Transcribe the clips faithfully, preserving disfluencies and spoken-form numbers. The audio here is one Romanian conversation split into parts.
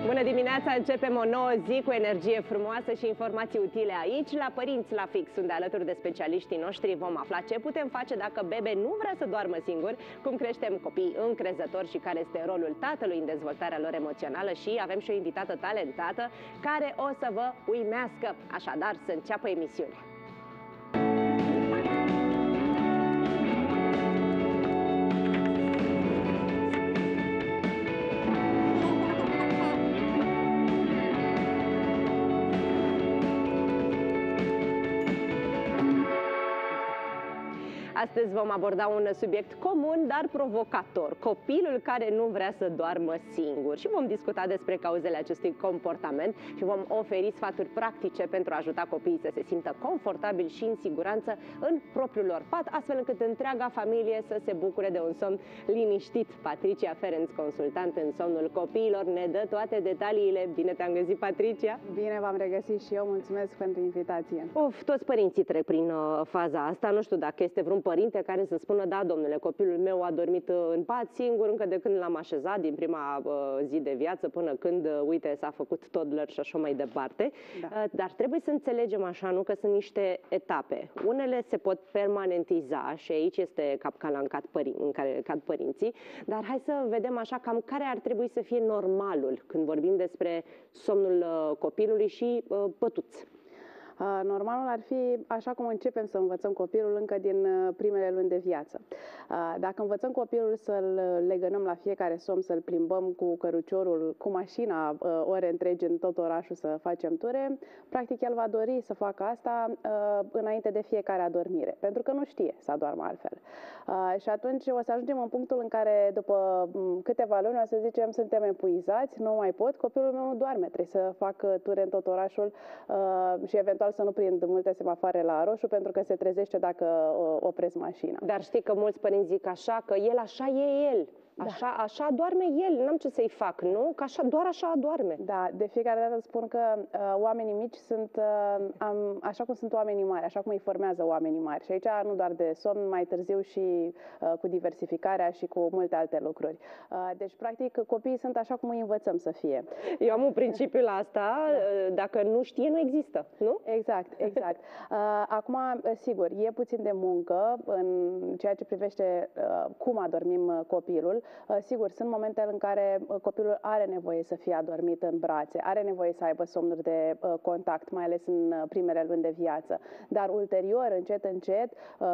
Bună dimineața! Începem o nouă zi cu energie frumoasă și informații utile aici, la Părinți la Fix, unde alături de specialiștii noștri vom afla ce putem face dacă bebe nu vrea să doarmă singur, cum creștem copii încrezători și care este rolul tatălui în dezvoltarea lor emoțională și avem și o invitată talentată care o să vă uimească. Așadar, să înceapă emisiunea. Astăzi vom aborda un subiect comun, dar provocator, copilul care nu vrea să doarmă singur. Și vom discuta despre cauzele acestui comportament și vom oferi sfaturi practice pentru a ajuta copiii să se simtă confortabil și în siguranță în propriul lor pat, astfel încât întreaga familie să se bucure de un somn liniștit. Patricia Ferenc, consultant în somnul copiilor, ne dă toate detaliile. Bine te-am găsit, Patricia! Bine v-am regăsit și eu, mulțumesc pentru invitație. Of, toți părinții trec prin uh, faza asta, nu știu dacă este vreun părinte care să spună, da, domnule, copilul meu a dormit în pat singur încă de când l-am așezat din prima uh, zi de viață până când, uh, uite, s-a făcut toddler și așa mai departe. Da. Uh, dar trebuie să înțelegem așa, nu, că sunt niște etape. Unele se pot permanentiza și aici este capcana în, cad părin în care cad părinții, dar hai să vedem așa cam care ar trebui să fie normalul când vorbim despre somnul uh, copilului și uh, pătuți. Normalul ar fi așa cum începem să învățăm copilul încă din primele luni de viață. Dacă învățăm copilul să-l legănăm la fiecare somn, să-l plimbăm cu căruciorul, cu mașina, ore întregi în tot orașul să facem ture, practic el va dori să facă asta înainte de fiecare adormire, pentru că nu știe să adormă altfel. Și atunci o să ajungem în punctul în care după câteva luni o să zicem suntem epuizați, nu mai pot, copilul meu nu doarme, trebuie să fac ture în tot orașul și eventual să nu prind multe semafoare la roșu pentru că se trezește dacă opresc mașina. Dar știi că mulți părinți zic așa, că el așa e el. Așa, da. Așa doarme el, n-am ce să-i fac, nu? Că așa, doar așa doarme. Da, de fiecare dată spun că uh, oamenii mici sunt uh, am, așa cum sunt oamenii mari, așa cum îi formează oamenii mari. Și aici nu doar de somn, mai târziu și uh, cu diversificarea și cu multe alte lucruri. Uh, deci, practic, copiii sunt așa cum îi învățăm să fie. Eu am un principiu la asta, da. Dacă nu știe, nu există, nu? Exact, exact. Uh, acum, sigur, e puțin de muncă în ceea ce privește uh, cum adormim copilul. Sigur, sunt momente în care copilul are nevoie să fie adormit în brațe, are nevoie să aibă somnuri de contact, mai ales în primele luni de viață. Dar ulterior, încet, încet,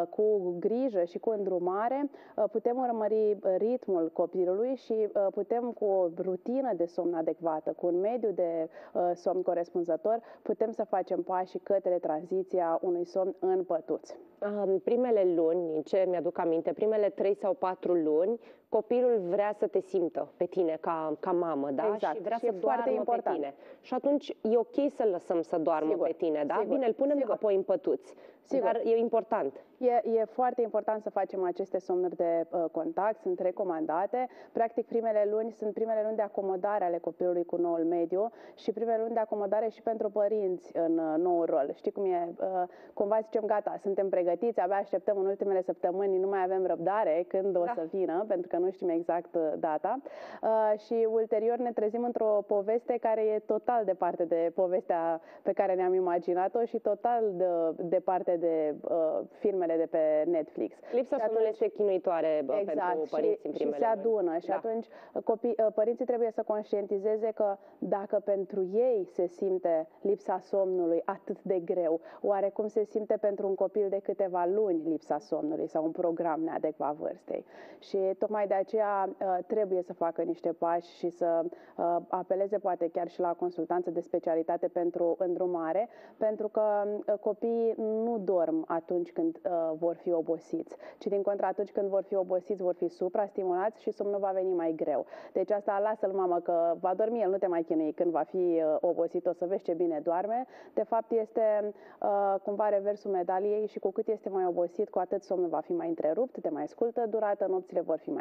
cu grijă și cu îndrumare, putem urmări ritmul copilului și putem, cu o rutină de somn adecvată, cu un mediu de somn corespunzător, putem să facem pași către tranziția unui somn în pătuți. În primele luni, în ce mi-aduc aminte, primele trei sau patru luni, copilul vrea să te simtă pe tine ca, ca mamă, da? Exact. Și vrea și să doarmă pe tine. Și atunci e ok să-l lăsăm să doarmă Sigur. pe tine, da? Sigur. Bine, îl punem Sigur. apoi în pătuți. Sigur. Dar e important. E, e foarte important să facem aceste somnuri de uh, contact, sunt recomandate. Practic, primele luni sunt primele luni de acomodare ale copilului cu noul mediu și primele luni de acomodare și pentru părinți în uh, noul rol. Știi cum e? Uh, cumva zicem, gata, suntem pregătiți, abia așteptăm în ultimele săptămâni, nu mai avem răbdare când o da. să vină, pentru că nu știm exact uh, data. Uh, și ulterior ne trezim într-o poveste care e total departe de povestea pe care ne-am imaginat-o și total de, departe de uh, filmele de pe Netflix. Lipsa somnului este chinuitoare bă, exact, pentru părinți și, în primele și se adună luni. și Da. atunci copii, părinții trebuie să conștientizeze că dacă pentru ei se simte lipsa somnului atât de greu, oare cum se simte pentru un copil de câteva luni lipsa somnului sau un program neadecvat vârstei. Și tocmai de aceea trebuie să facă niște pași și să apeleze poate chiar și la consultanță de specialitate pentru îndrumare, pentru că copiii nu dorm atunci când uh, vor fi obosiți, ci din contră atunci când vor fi obosiți vor fi suprastimulați și somnul va veni mai greu. Deci asta lasă-l, mamă, că va dormi, el nu te mai chinui, când va fi uh, obosit o să vezi ce bine doarme. De fapt este uh, cumva reversul medaliei și cu cât este mai obosit, cu atât somnul va fi mai întrerupt, te mai ascultă durată, nopțile vor fi mai grele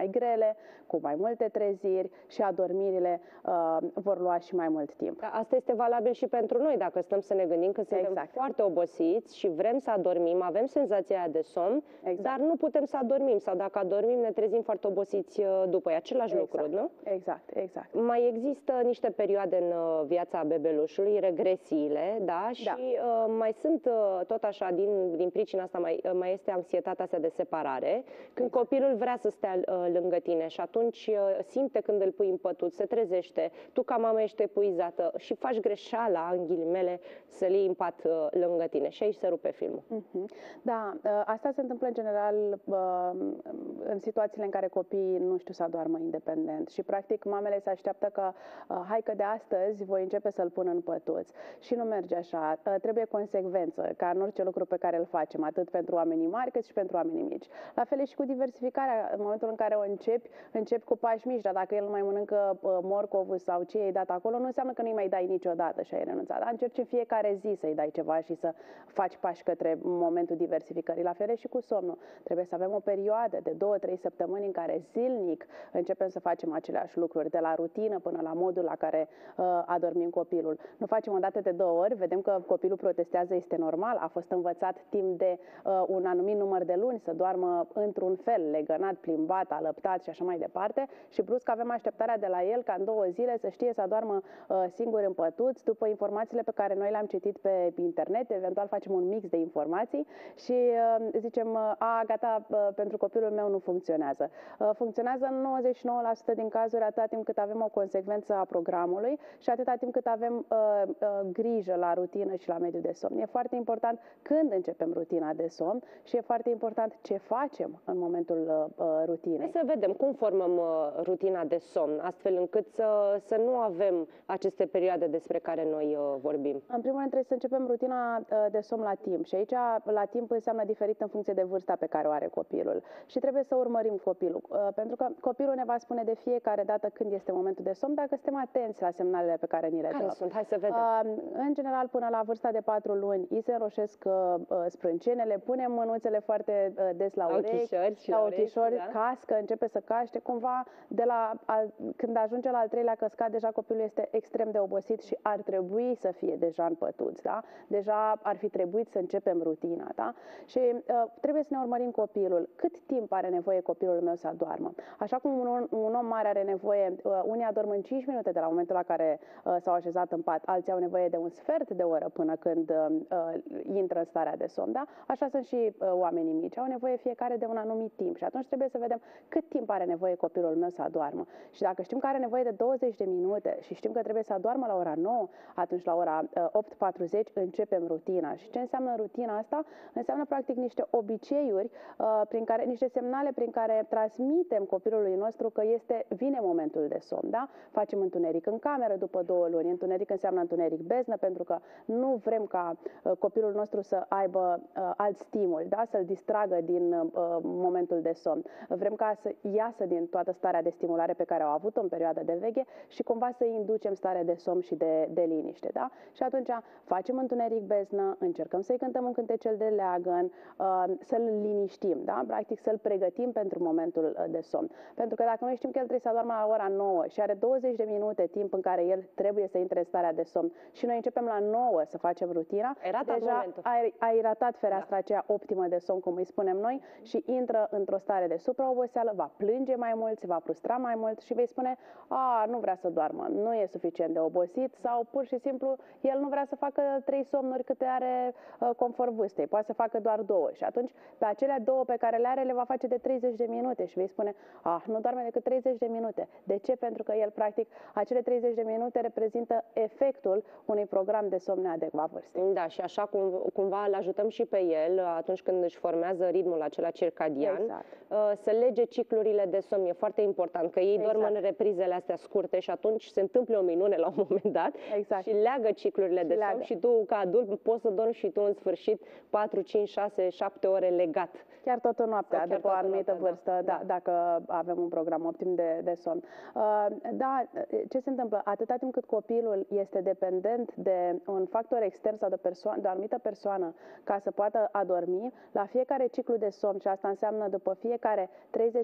grele, cu mai multe treziri și adormirile uh, vor lua și mai mult timp. Da, asta este valabil și pentru noi, dacă stăm să ne gândim că suntem Exact. foarte obosiți și vrem să adormim, avem senzația aia de somn, Exact. dar nu putem să adormim sau dacă adormim ne trezim foarte obosiți după. E același Exact. lucru, nu? Exact, exact. Mai există niște perioade în viața bebelușului, regresiile, da? Și Da. uh, mai sunt uh, tot așa, din, din pricina asta mai, uh, mai este anxietatea asta de separare, când copilul vrea să stea uh, lângă tine și atunci uh, simte când îl pui în pătuț, se trezește, tu ca mamă ești epuizată și faci greșeala, în ghilimele, să-l iei în pat uh, lângă tine și aici se rupe filmul. Uh-huh. Da, uh, asta se întâmplă în general uh, în situațiile în care copiii nu știu să adoarmă independent și practic mamele se așteaptă că uh, hai că de astăzi voi începe să-l pun în pătuț și nu merge așa, uh, trebuie consecvență ca în orice lucru pe care îl facem, atât pentru oamenii mari cât și pentru oamenii mici. La fel e și cu diversificarea, în momentul în care o începi, începi cu pași mici, dar dacă el nu mai mănâncă uh, morcovul sau ce i-ai dat acolo, nu înseamnă că nu-i mai dai niciodată și ai renunțat, dar încerci în fiecare zi să-i dai ceva și să faci pași către momentul diversificării. La fel e și cu somnul. Trebuie să avem o perioadă de două, trei săptămâni în care zilnic începem să facem aceleași lucruri, de la rutină până la modul la care uh, adormim copilul. Nu facem o dată de două ori, vedem că copilul protestează, este normal, a fost învățat timp de uh, un anumit număr de luni să doarmă într-un fel, legănat, plimbat, alăptat și așa mai departe și brusc avem așteptarea de la el ca în două zile să știe să adormă uh, singur în pătuț, după informațiile pe care noi le-am citit pe internet, eventual facem un mix de informații și uh, zicem, a, gata, uh, pentru copilul meu nu funcționează. Uh, funcționează în nouăzeci și nouă la sută din cazuri atâta timp cât avem o consecvență a programului și atâta timp cât avem uh, uh, grijă la rutină și la mediul de somn. E foarte important când începem rutina de somn și e foarte important ce facem în momentul uh, rutinei. Hai să vedem cum formăm uh, rutina de somn, astfel încât să, să nu avem aceste perioade despre care noi uh, vorbim. În primul rând trebuie să începem rutina uh, de somn la timp și aici la timp înseamnă diferit în funcție de vârsta pe care o are copilul și trebuie să urmărim copilul, uh, pentru că copilul ne va spune de fiecare dată când este momentul de somn dacă suntem atenți la semnalele pe care ni le dă. Care sunt? Hai să vedem. Uh, în general, până la vârsta de patru luni, îi se înroșesc uh, sprâncenele, punem mânuțele foarte uh, des la, la urechi, ochișori, și la, la ochișori, urechi, da? cască, începe să caște, cumva de la, a, când ajunge la al treilea căscat, deja copilul este extrem de obosit și ar trebui să fie deja în pătuț, da? Deja ar fi trebuit să începem rutina, da? Și uh, trebuie să ne urmărim copilul. Cât timp are nevoie copilul meu să adormă? Așa cum un, un om mare are nevoie, uh, unii adorm în cinci minute de la momentul la care uh, s-au așezat în pat, alții au nevoie de un sfert de oră până când uh, uh, intră în starea de somn, da? Așa sunt și uh, oamenii mici, au nevoie fiecare de un anumit timp și atunci trebuie să vedem cât timp are nevoie copilul meu să adormă. Și dacă știm că are nevoie de douăzeci de minute și știm că trebuie să adormă la ora nouă, atunci la ora uh, opt patruzeci începem rutina. Și ce înseamnă rutina asta? Înseamnă practic niște obiceiuri, uh, prin care, niște semnale prin care transmitem copilului nostru că este, vine momentul de somn, da? Facem întuneric în cameră după două luni. Întuneric înseamnă întuneric beznă, pentru că nu vrem ca uh, copilul nostru să aibă uh, alt stimul, da? Să-l distragă din uh, momentul de somn. Vrem ca să iasă din toată starea de stimulare pe care au avut-o în perioada de veche și cumva să inducem starea de somn și de, de liniște, da? Și atunci facem întuneric beznă, încercăm să-i cântăm un cântecel de leagăn, uh, să-l liniștim, da? Practic să-l pregătim pentru momentul uh, de somn. Pentru că dacă noi știm că el trebuie să adormă la ora nouă și are douăzeci de minute timp în care el trebuie să intre în starea de somn și noi începem la nouă să facem rutina, deja ai, ai ratat fereastra da. aceea optimă de somn, cum îi spunem noi, și intră într-o stare de supraoboseală, va plânge mai mult, se va frustra mai mult și vei spune, a, nu vrea să doarmă, nu e suficient de obosit sau pur și simplu el nu vrea să facă trei somnuri câte are uh, conform vârstei, poate să facă doar două și atunci pe acelea două pe care le are le va face de treizeci de minute și vei spune, ah, nu doarme decât treizeci de minute. De ce? Pentru că el practic acele treizeci de minute reprezintă efectul unui program de somn neadecvat vârstei. Da, și așa cum, cumva îl ajutăm și pe el atunci când își formează ritmul acela circadian, exact. să lege ciclurile de somn. E foarte important că ei exact. dorm în reprizele astea scurte și atunci se întâmplă o minune la un moment dat exact. și leagă ciclurile și de leagă. somn și tu ca adult poți să dormi și tu în sfârșit patru, cinci, șase, șapte ore legat. Chiar toată noaptea, după o anumită noaptea, vârstă, da. Da, dacă avem un program optim de, de somn. Uh, da, ce se întâmplă? Atâta timp cât copilul este dependent de un factor extern sau de, perso- de o anumită persoană ca să poată adormi, la fiecare ciclu de somn, și asta înseamnă după fiecare treizeci, patruzeci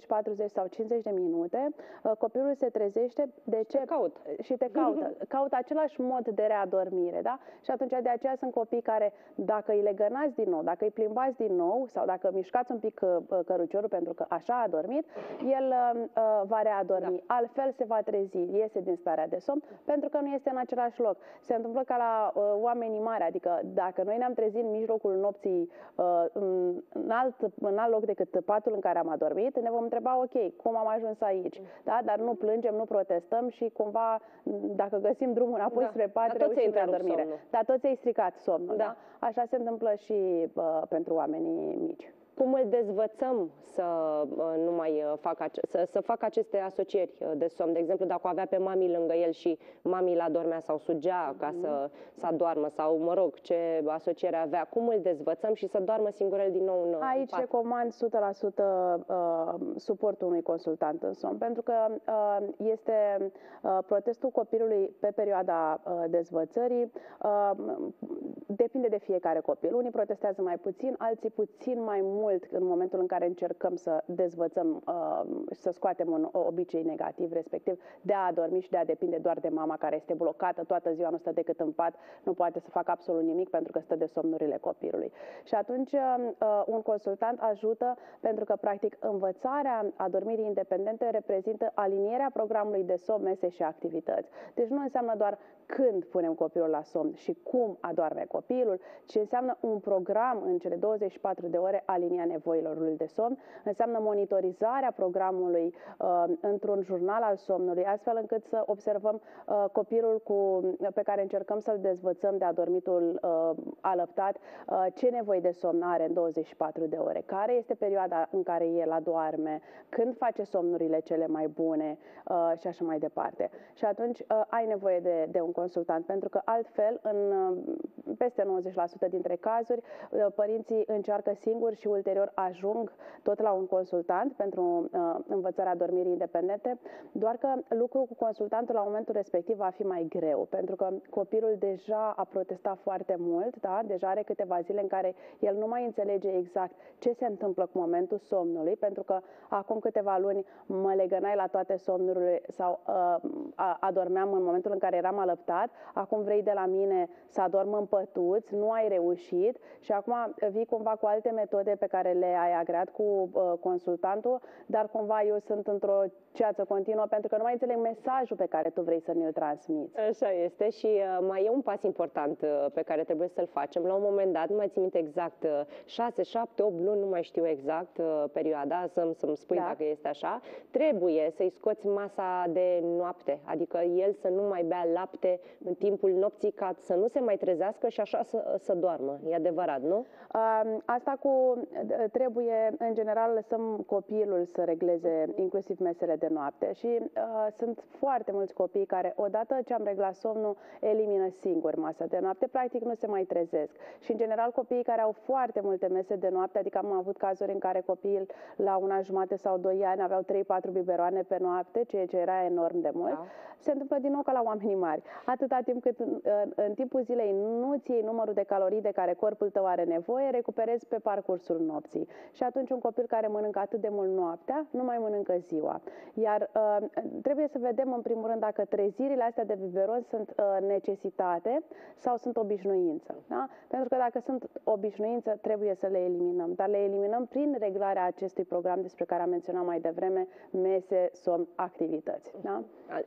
sau cincizeci de minute, uh, copilul se trezește. De ce? Te caut. Și te caută. Caută același mod de readormire, da? Și atunci de aceea sunt copii care, dacă îi legănați din nou, dacă îi plimbați din nou sau dacă mișcați un pic uh, căruciorul pentru că așa a dormit, el uh, va readormi. Da. Altfel se va trezi, iese din starea de somn, pentru că nu este în același loc. Se întâmplă ca la uh, oamenii mari, adică dacă noi ne-am trezit în mijlocul nopții uh, în, alt, în alt loc decât patul în care am adormit, ne vom întreba, ok, cum am ajuns aici? Da? Dar nu plângem, nu protestăm și cumva, dacă găsim drumul înapoi da. spre pat, reușim la dormire. Somnul. Dar toți ai stricat somnul. Da. Da? Așa se întâmplă și uh, pentru oamenii mici. Cum îl dezvățăm să nu mai facă, să, să facă aceste asocieri de somn? De exemplu, dacă o avea pe mami lângă el și mami la dormea sau sugea ca mm-hmm. să, să adormă sau, mă rog, ce asociere avea, cum îl dezvățăm și să doarmă singur el din nou în Aici pat? recomand o sută la sută uh, suportul unui consultant în somn, pentru că uh, este uh, protestul copilului pe perioada uh, dezvățării, uh, depinde de fiecare copil. Unii protestează mai puțin, alții puțin mai mult în momentul în care încercăm să dezvățăm și uh, să scoatem un obicei negativ, respectiv de a adormi și de a depinde doar de mama care este blocată toată ziua, nu stă decât în pat, nu poate să facă absolut nimic pentru că stă de somnurile copilului. Și atunci uh, un consultant ajută pentru că, practic, învățarea adormirii independente reprezintă alinierea programului de somn, mese și activități. Deci nu înseamnă doar când punem copilul la somn și cum adorme copilul, ci înseamnă un program în cele douăzeci și patru de ore aliniat nevoilor lui de somn, înseamnă monitorizarea programului uh, într-un jurnal al somnului, astfel încât să observăm uh, copilul cu, pe care încercăm să-l dezvățăm de adormitul uh, alăptat, uh, ce nevoie de somn are în douăzeci și patru de ore, care este perioada în care el adorme, când face somnurile cele mai bune uh, și așa mai departe. Și atunci uh, ai nevoie de, de un consultant, pentru că altfel, în uh, peste nouăzeci la sută dintre cazuri, uh, părinții încearcă singuri și ulterior ajung tot la un consultant pentru uh, învățarea dormirii independente, doar că lucrul cu consultantul la momentul respectiv va fi mai greu, pentru că copilul deja a protestat foarte mult, da? Deja are câteva zile în care el nu mai înțelege exact ce se întâmplă cu momentul somnului, pentru că acum câteva luni mă legănai la toate somnurile sau uh, adormeam în momentul în care eram alăptat, acum vrei de la mine să adorm în pătuți, nu ai reușit și acum vii cumva cu alte metode pe care le ai agreat cu uh, consultantul, dar cumva eu sunt într-o ceață continuă pentru că nu mai înțeleg mesajul pe care tu vrei să mi-l transmiți. Așa este și uh, mai e un pas important uh, pe care trebuie să-l facem. La un moment dat, nu mai țin minte exact, uh, șase, șapte, opt luni, nu mai știu exact uh, perioada, să-mi, să-mi spui da. Dacă este așa, trebuie să-i scoți masa de noapte, adică el să nu mai bea lapte în timpul nopții ca să nu se mai trezească și așa să, să doarmă. E adevărat, nu? Uh, asta cu trebuie, în general, lăsăm copilul să regleze inclusiv mesele de noapte și uh, sunt foarte mulți copii care, odată ce am reglat somnul, elimină singuri masa de noapte, practic nu se mai trezesc. Și, în general, copiii care au foarte multe mese de noapte, adică am avut cazuri în care copiii la una jumate sau doi ani aveau trei patru biberoane pe noapte, ceea ce era enorm de mult. Da. Se întâmplă din nou ca la oamenii mari. Atâta timp cât în, în, în timpul zilei nu-ți iei numărul de calorii de care corpul tău are nevoie, recuperezi pe parcursul nopții. Și atunci un copil care mănâncă atât de mult noaptea, nu mai mănâncă ziua. Iar uh, trebuie să vedem în primul rând dacă trezirile astea de biberon sunt uh, necesitate sau sunt obișnuință. Da? Pentru că dacă sunt obișnuință, trebuie să le eliminăm. Dar le eliminăm prin reglarea acestui program despre care am menționat mai devreme, mese, somn, activități. Da?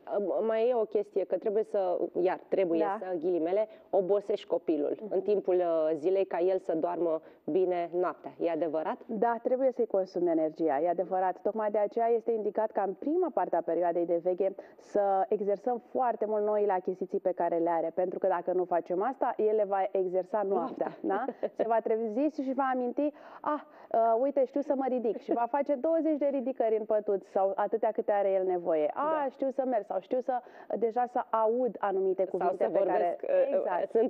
Mai e o chestie, că trebuie să, iar trebuie da. Să, ghilimele, obosești copilul uh-huh. în timpul zilei ca el să doarmă bine noaptea. E adevărat? Da, trebuie să-i consumi energia, e adevărat. Tocmai de aceea este indicat ca în prima parte a perioadei de veche să exersăm foarte mult noile achiziții pe care le are. Pentru că dacă nu facem asta, el le va exersa noaptea. Da? Se va trezi și va aminti, ah, uh, uite, știu să mă ridic. Și va face douăzeci de ridicări în pătuți sau atâtea câte are el nevoie. Ah, da. Știu să merg sau știu să deja să aud anumite cuvinte sau să pe vorbesc, care... Exact. Sunt perioade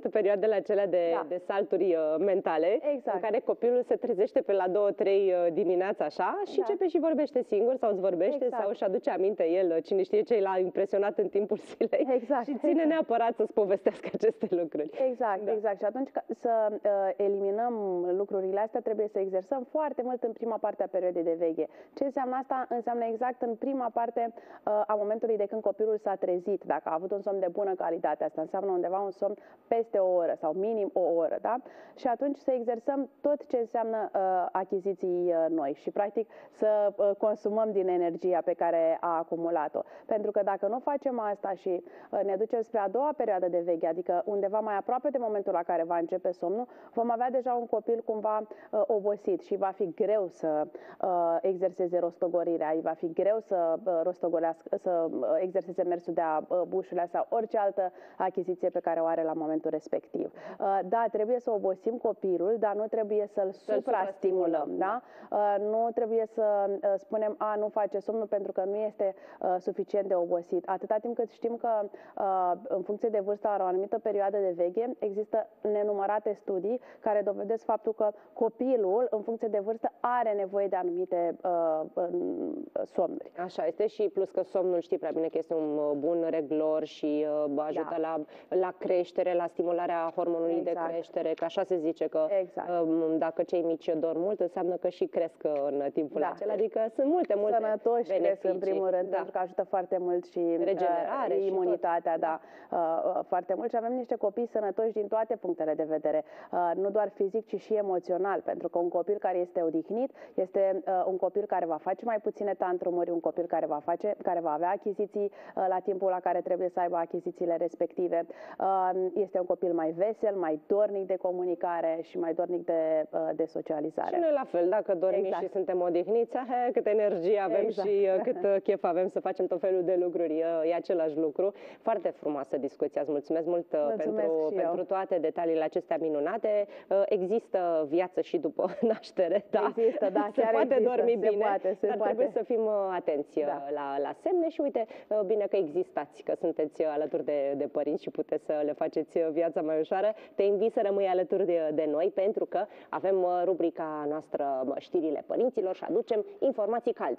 perioadele acelea de, Da. de salturi uh, mentale, Exact. în care copilul se trezește pe la două, trei uh, dimineața așa și Da. începe și vorbește singur sau îți vorbește Exact. sau își aduce aminte el, uh, cine știe ce l-a impresionat în timpul zilei Exact, și ține exact. neapărat să-ți povestească aceste lucruri. Exact, Da. exact. Și atunci ca să uh, eliminăm lucrurile astea, trebuie să exersăm foarte mult în prima parte a perioadei de veche. Ce înseamnă asta? Înseamnă exact în prima parte uh, a momentului de când copilul s-a trezit. Dacă a avut un somn de bună calitate, asta înseamnă undeva un somn peste o oră sau minim o oră, da? Și atunci să exersăm tot ce înseamnă uh, achiziții uh, noi și practic să uh, consumăm din energia pe care a acumulat-o. Pentru că dacă nu facem asta și uh, ne ducem spre a doua perioadă de veche, adică undeva mai aproape de momentul la care va începe somnul, vom avea deja un copil cumva uh, obosit și va fi greu să uh, exerseze rostogorirea, îi va fi greu să uh, rostogolească, să uh, exerseze mersul de-a uh, bușurile sau orice altă achiziție pe care o are la momentul respectiv. Uh, da, trebuie să obosim copilul, dar nu trebuie să-l suprastimulăm, da? Uh, nu trebuie să uh, spunem, a, nu face somnul pentru că nu este uh, suficient de obosit. Atâta timp cât știm că uh, în funcție de vârsta are o anumită perioadă de veche, există nenumărate studii care dovedesc faptul că copilul, în funcție de vârstă, are nevoie de anumite uh, somnuri. Așa este și plus că somnul știi prea bine că este un uh, bun reglor și uh, ajută Da. la, la creștere, la stimularea hormonului Exact. de creștere, că așa se zice că Exact. uh, dacă cei mici dorm mult, înseamnă că și cresc în timpul Da. acela, adică sunt multe, multe Sănătoși cresc beneficii. în primul rând, Da. pentru că ajută foarte mult și Regenerare uh, și imunitatea, tot. da, uh, foarte mult și avem niște copii sănătoși din toate punctele de vedere, uh, nu doar fizic, ci și emoțional, pentru că un copil care este odihnit este uh, un copil care va face mai puține tantrumuri, un copil care va face, care va avea achiziții uh, la timpul la care trebuie să aibă achizițiile respective. Uh, este un copil mai vesel, mai dornic de comunicare și mai dornic de, uh, de socializare. Și noi la fel, dacă dormim Exact. și suntem odihniți, he, cât energie avem Exact. și uh, cât uh, chef avem să facem tot felul de lucruri. Uh, e același lucru. Foarte frumoasă discuția. Îți mulțumesc mult uh, Mulțumesc pentru, și eu. pentru toate detaliile acestea minunate. Uh, există viață și după naștere, da? Există, da, se chiar poate există, dormi se bine, poate, se dar poate. trebuie să fim uh, atenți uh, Da. la, la semne și uite, uh, bine că existați, că sunteți uh, alături de, de părinți și puteți să le faceți uh, viața mai ușoară. Te invit să rămâi alături de, de noi pentru că avem uh, rubrica noastră uh, Știrile părinților și aducem informații calde.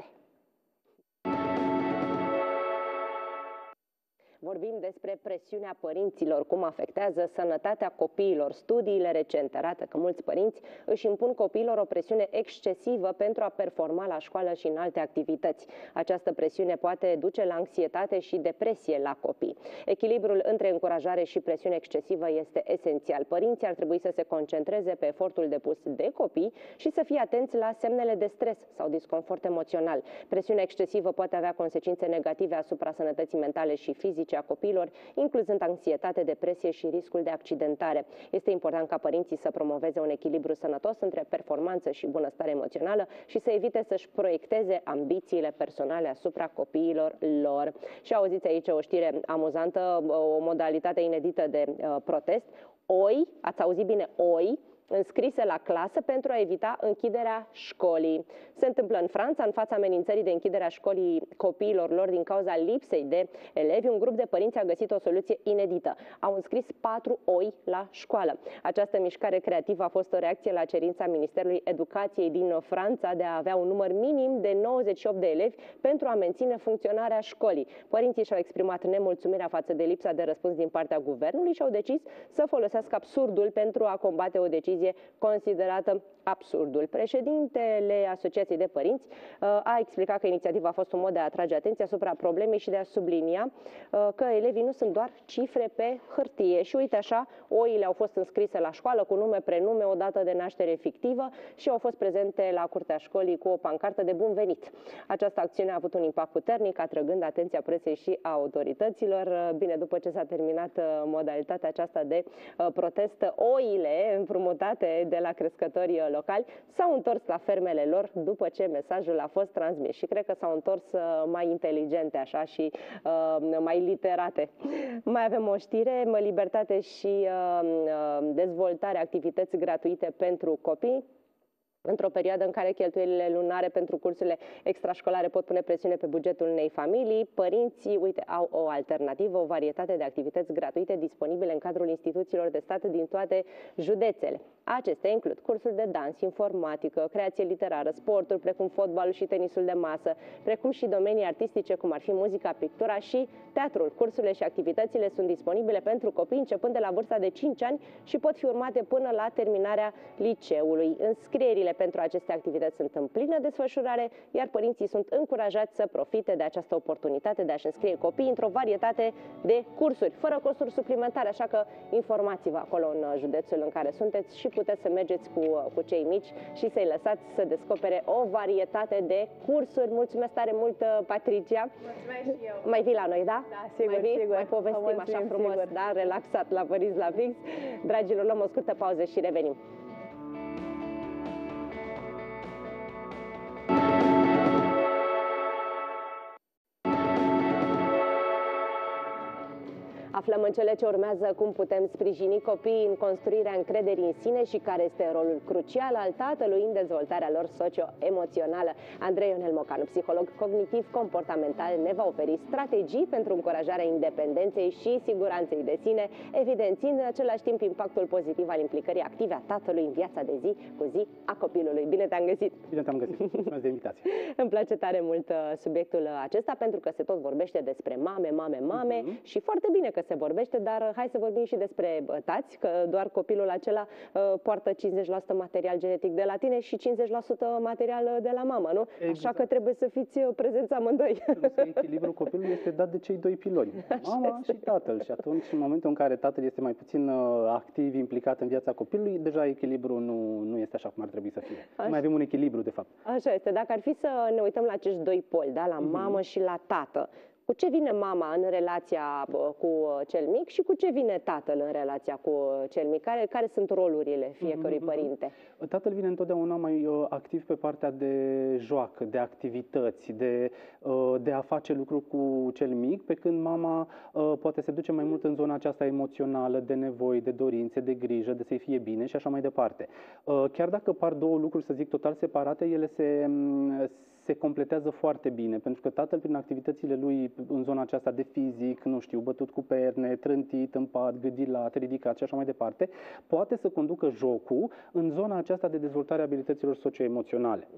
Vorbim despre presiunea părinților, cum afectează sănătatea copiilor. Studiile recente arată că mulți părinți își impun copiilor o presiune excesivă pentru a performa la școală și în alte activități. Această presiune poate duce la anxietate și depresie la copii. Echilibrul între încurajare și presiune excesivă este esențial. Părinții ar trebui să se concentreze pe efortul depus de copii și să fie atenți la semnele de stres sau disconfort emoțional. Presiunea excesivă poate avea consecințe negative asupra sănătății mentale și fizice a copiilor, incluzând anxietate, depresie și riscul de accidentare. Este important ca părinții să promoveze un echilibru sănătos între performanță și bunăstare emoțională și să evite să-și proiecteze ambițiile personale asupra copiilor lor. Și auziți aici o știre amuzantă, o modalitate inedită de uh, protest. Oi, ați auzit bine, oi, înscrise la clasă pentru a evita închiderea școlii. Se întâmplă în Franța, în fața amenințării de închiderea școlii copiilor lor din cauza lipsei de elevi, un grup de părinți a găsit o soluție inedită. Au înscris patru oi la școală. Această mișcare creativă a fost o reacție la cerința Ministerului Educației din Franța de a avea un număr minim de nouăzeci și opt de elevi pentru a menține funcționarea școlii. Părinții și-au exprimat nemulțumirea față de lipsa de răspuns din partea guvernului și au decis să folosească absurdul pentru a combate o decizie considerată absurdul. Președintele Asociației de Părinți a explicat că inițiativa a fost un mod de a atrage atenția asupra problemei și de a sublinia că elevii nu sunt doar cifre pe hârtie. Și uite așa, oile au fost înscrise la școală cu nume, prenume, o dată de naștere fictivă și au fost prezente la curtea școlii cu o pancartă de bun venit. Această acțiune a avut un impact puternic, atrăgând atenția presei și a autorităților. Bine, după ce s-a terminat modalitatea aceasta de protest, oile împrumutate de la crescători locali s-au întors la fermele lor după ce mesajul a fost transmis și cred că s-au întors mai inteligente așa și uh, mai literate. Mai avem o știre, libertate și uh, dezvoltare activități gratuite pentru copii. într-o perioadă în care cheltuielile lunare pentru cursurile extrașcolare pot pune presiune pe bugetul unei familii, părinții, uite, au o alternativă, o varietate de activități gratuite disponibile în cadrul instituțiilor de stat din toate județele. Acestea includ cursuri de dans, informatică, creație literară, sporturi precum fotbalul și tenisul de masă, precum și domenii artistice cum ar fi muzica, pictura și teatrul. Cursurile și activitățile sunt disponibile pentru copii începând de la vârsta de cinci ani și pot fi urmate până la terminarea liceului. Înscrierile pentru aceste activități sunt în plină desfășurare, iar părinții sunt încurajați să profite de această oportunitate de a-și înscrie copiii într-o varietate de cursuri, fără costuri suplimentare, așa că informați-vă acolo în județul în care sunteți și puteți să mergeți cu, cu cei mici și să-i lăsați să descopere o varietate de cursuri. Mulțumesc tare mult, Patricia! Mulțumesc și eu! Mai vii la noi, da? Da, sigur, mai vii? sigur. Mai povestim așa frumos, sigur. da? Relaxat, la Părinți la Fix. Dragilor, luăm o scurtă pauză și revenim. Aflăm în cele ce urmează cum putem sprijini copiii în construirea încrederii în sine și care este rolul crucial al tatălui în dezvoltarea lor socio-emoțională. Andrei Ionel Mocanu, psiholog cognitiv-comportamental, ne va oferi strategii pentru încurajarea independenței și siguranței de sine, evidențiind în același timp impactul pozitiv al implicării active a tatălui în viața de zi cu zi a copilului. Bine te-am găsit! Bine te-am găsit! Mulțumesc de invitație! Îmi place tare mult subiectul acesta pentru că se tot vorbește despre mame, mame, mame uh-huh. și foarte bine că se vorbește, dar hai să vorbim și despre tați, că doar copilul acela uh, poartă cincizeci la sută material genetic de la tine și cincizeci la sută material de la mamă, nu? Exact. Așa că trebuie să fiți prezenți amândoi. Echilibrul copilului este dat de cei doi piloni, mama și tatăl. Și atunci, în momentul în care tatăl este mai puțin uh, activ, implicat în viața copilului, deja echilibrul nu, nu este așa cum ar trebui să fie. Așa. Nu mai avem un echilibru, de fapt. Așa este. Dacă ar fi să ne uităm la acești doi poli, da? La uh-huh. mamă și la tată, cu ce vine mama în relația cu cel mic și cu ce vine tatăl în relația cu cel mic? Care, care sunt rolurile fiecărui mm-hmm. părinte? Tatăl vine întotdeauna mai uh, activ pe partea de joacă, de activități, de, uh, de a face lucruri cu cel mic, pe când mama uh, poate se duce mai mult în zona aceasta emoțională, de nevoi, de dorințe, de grijă, de să-i fie bine și așa mai departe. Uh, chiar dacă par două lucruri, să zic, total separate, ele se, se completează foarte bine, pentru că tatăl, prin activitățile lui în zona aceasta de fizic, nu știu, bătut cu perne, trântit în pat, gâdilat, ridicat și așa mai departe, poate să conducă jocul în zona aceasta de dezvoltare a abilităților socioemoționale.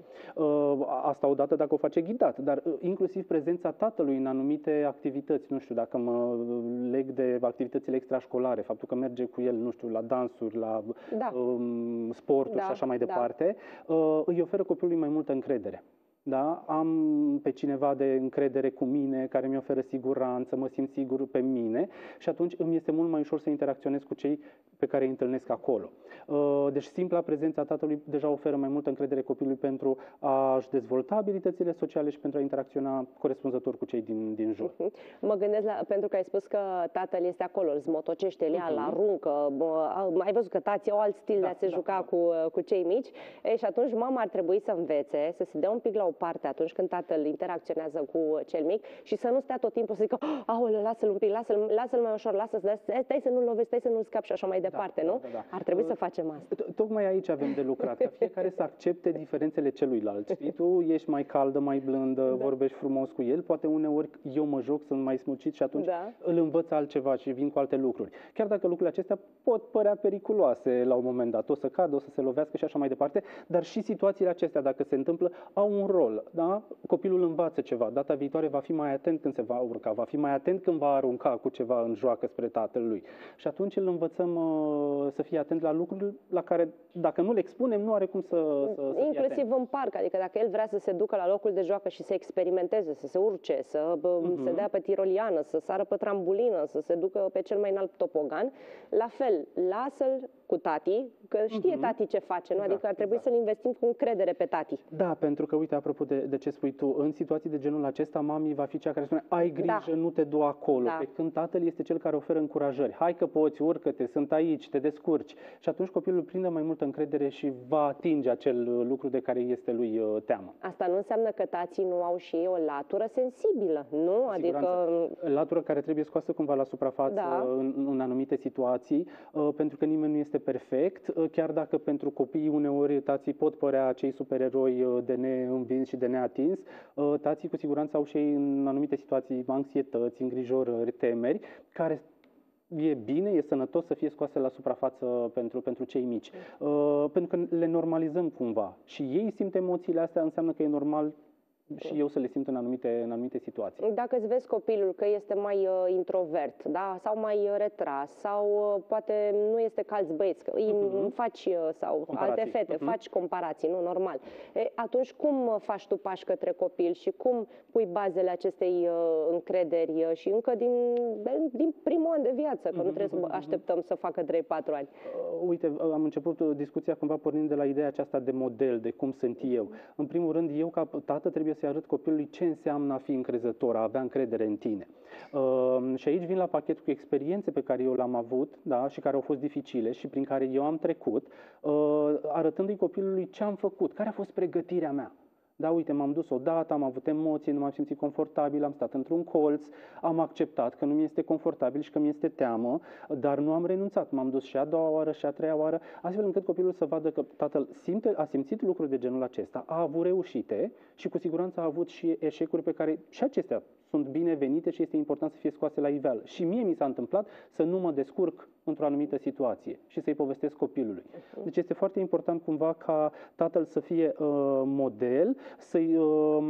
Asta odată dacă o face ghidat, dar inclusiv prezența tatălui în anumite activități, nu știu, dacă mă leg de activitățile extrașcolare, faptul că merge cu el, nu știu, la dansuri, la da. um, sporturi da, și așa mai departe, da. uh, îi oferă copilului mai multă încredere. Da? Am pe cineva de încredere cu mine, care mi oferă siguranță, mă simt sigur pe mine și atunci îmi este mult mai ușor să interacționez cu cei pe care îi întâlnesc acolo. Deci simpla prezența tatălui deja oferă mai multă încredere copilului pentru a-și dezvolta abilitățile sociale și pentru a interacționa corespunzător cu cei din, din jur. Mă gândesc la, pentru că ai spus că tatăl este acolo, îl zmotocește, îl ia, îl aruncă, ai văzut că tații au alt stil da, de a se da, juca da. Cu, cu cei mici. E, și atunci mama ar trebui să învețe, să se dea un pic la o parte atunci când tatăl interacționează cu cel mic și să nu stea tot timpul să zică, aoleu, lasă-l un pic, lasă-l lasă-l mai ușor, lasă-l, stai să nu-l lovezi, stai să nu-l scapi și așa mai departe, da, nu? Da, da, da. Ar trebui să facem asta. Tocmai aici avem de lucrat, ca fiecare să accepte diferențele celuilalt. Știi, tu ești mai caldă, mai blândă, da. Vorbești frumos cu el, poate uneori eu mă joc, sunt mai smucit și atunci da. Îl învăț altceva și vin cu alte lucruri. Chiar dacă lucrurile acestea pot părea periculoase la un moment dat, o să cadă, o să se lovească și așa mai departe, dar și situațiile acestea, dacă se întâmplă, au un rol. Da? Copilul învață ceva, data viitoare va fi mai atent când se va urca, va fi mai atent când va arunca cu ceva în joacă spre tatăl lui. Și atunci îl învățăm uh, să fie atent la lucruri la care, dacă nu le expunem, nu are cum să, să, să inclusiv în parc, adică dacă el vrea să se ducă la locul de joacă și să experimenteze, să se urce, să uh-huh. se dea pe tiroliană, să sară pe trambulină, să se ducă pe cel mai înalt topogan, la fel, lasă-l cu tati, că știe uh-huh. tati ce face, nu? Adică exact, ar trebui exact. Să-l investim cu încredere pe tati. Da, pentru că, uite, apropo de, de ce spui tu, în situații de genul acesta, mami va fi cea care spune, ai grijă, da. Nu te du acolo, da. Pe când tatăl este cel care oferă încurajări. Hai că poți, urcă-te, sunt aici, te descurci. Și atunci copilul prinde mai multă încredere și va atinge acel lucru de care este lui teamă. Asta nu înseamnă că tații nu au și ei o latură sensibilă, nu? Adică... Latură care trebuie scoasă cumva la suprafață da. în, în anumite situații, pentru că nimeni nu este perfect, chiar dacă pentru copii uneori tații pot părea acei supereroi de neînvins și de neatins, tații cu siguranță au și ei în anumite situații anxietăți, îngrijorări, temeri, care e bine, e sănătos să fie scoase la suprafață pentru, pentru cei mici. Uh, pentru că le normalizăm cumva și ei simt emoțiile astea, înseamnă că e normal și eu să le simt în anumite, în anumite situații. Dacă îți vezi copilul că este mai uh, introvert, da? Sau mai uh, retras, sau uh, poate nu este ca alți băieți, că îi uh-huh. faci, uh, sau comparații. alte fete, uh-huh. faci comparații, nu, normal. E, atunci cum uh, faci tu pași către copil și cum pui bazele acestei uh, încrederi uh, și încă din, din primul an de viață, că uh-huh. nu trebuie să așteptăm să facă trei patru ani? Uh, uite, am început discuția cumva pornind de la ideea aceasta de model, de cum sunt eu. În primul rând, eu ca tată trebuie să-i arăt copilului ce înseamnă a fi încrezător, a avea încredere în tine. Uh, și aici vin la pachet cu experiențe pe care eu le-am avut, da, și care au fost dificile și prin care eu am trecut, uh, arătându-i copilului ce am făcut, care a fost pregătirea mea. Da, uite, m-am dus odată, am avut emoții, nu m-am simțit confortabil, am stat într-un colț, am acceptat că nu mi este confortabil și că mi este teamă, dar nu am renunțat. M-am dus și a doua oară și a treia oară, astfel încât copilul să vadă că tatăl simte, a simțit lucruri de genul acesta, a avut reușite și cu siguranță a avut și eșecuri pe care și acestea sunt binevenite și este important să fie scoase la iveală. Și mie mi s-a întâmplat să nu mă descurc într-o anumită situație și să-i povestesc copilului. Deci este foarte important cumva ca tatăl să fie uh, model, să-i, uh,